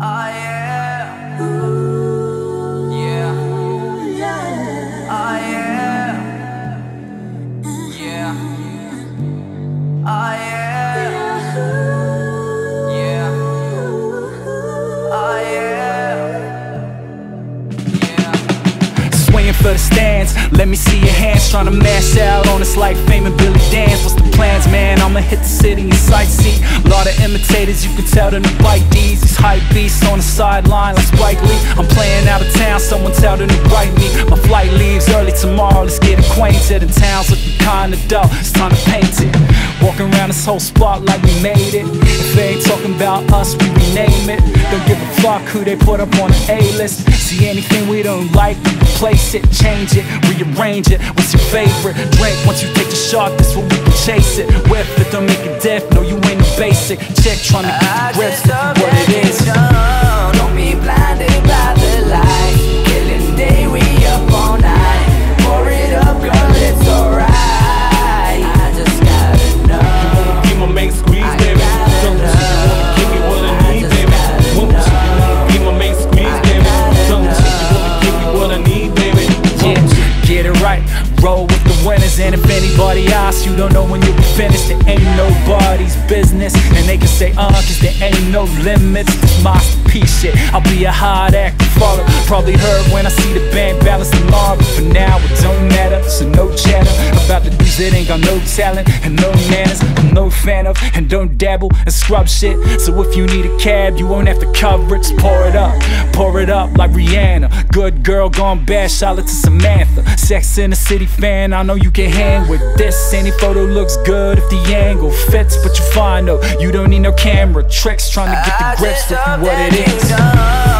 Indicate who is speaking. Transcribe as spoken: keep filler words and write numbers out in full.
Speaker 1: Oh yeah, yeah, oh yeah, yeah, oh yeah, yeah, oh yeah, yeah.
Speaker 2: Swinging for the stands, let me see your hands. Trying to mash out on this like Fame and Billy Dance. What's the plans, man? I'ma hit the city and sightsee. Lot of imitators, you can tell them to bite these. These hype beasts on the sideline like Spike Lee. I'm playing out of town, someone tell them to write me. My flight leaves early tomorrow, let's get acquainted. The town's looking kinda dull, it's time to paint it. Walking around this whole spot like we made it. If they ain't talking about us, we rename it. Don't give a fuck who they put up on the A-list. See anything we don't like, we replace it, change it, rearrange it. What's your favorite drink? Once you take the shot, this what we can chase it. Whip it, don't make it diff, no you ain't a basic chick trying to get the grips with what it is.
Speaker 1: Don't be blinded by the light. Killing day, we up all night. Pour it up, girl, it's alright. I just gotta know.
Speaker 3: Be my main squeeze, baby. Don't you wanna give me what I need, baby? Won't you be my main squeeze, baby? Don't you wanna give me what I need, baby?
Speaker 2: Yeah, get it right, roll with the winners. And if anybody asks, you don't know when you'll be finished. It ain't nobody's business, and they can say uh, cause there ain't no limits. This masterpiece shit, I'll be a hard act to follow. Probably heard when I see the bank balance tomorrow, but for now it don't matter, so no chatter about the dudes that ain't got no talent and no manners. I'm no fan of, and don't dabble and scrub shit. So if you need a cab, you won't have to cover it. Just pour it up, pour it up like Rihanna. Good girl gone bad, Charlotte to Samantha. Sex in the City fan, I know you can hang with this. Any photo looks good if the angle fits, but you find though, you don't need no camera tricks trying to get the grips with what it is.